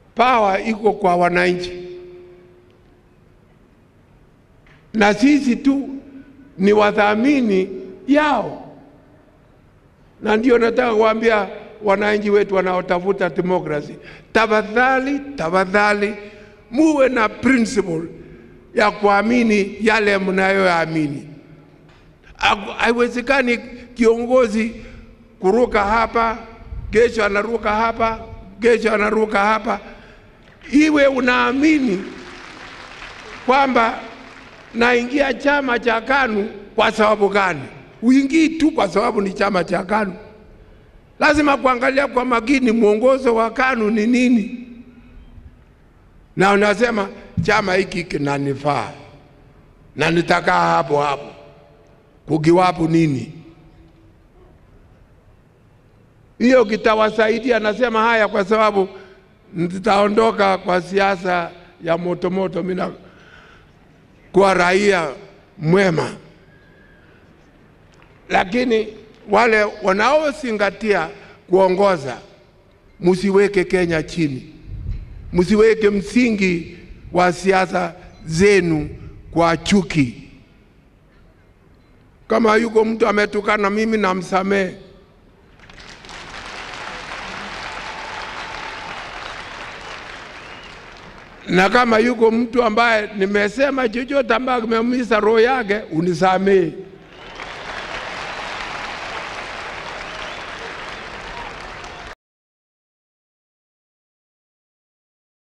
power iko kwa wananchi, na sisi tu ni wadhamini yao. Na ndio nataka kuambia wananchi wetu wanaotafuta demokrasi, tafadhali muwe na principle ya kuamini yale mnayoamini. Haiwezekani kiongozi kuruka hapa, kesho anaruka hapa, kesho anaruka hapa. Iwe unaamini kwamba naingia chama cha KANU kwa sababu gani? Uingii tu kwa sababu ni chama cha KANU. Lazima kuangalia kwa makini mwongozo wa KANU ni nini. Na unasema chama hiki kinanifaa na nitakaa hapo kukiwapo nini? Hiyo kitawasaidia. Nasema haya kwa sababu nitaondoka kwa siasa ya moto. Mimi kwa raia mwema, lakini wale wanaozingatia kuongoza, msiweke Kenya chini, msiweke msingi wa siasa zenu kwa chuki. Kama yuko mtu ametukana mimi, namsamehe. Na kama yuko mtu ambaye nimesema chochote ambaye kimeumiza roho yake, unisamehe.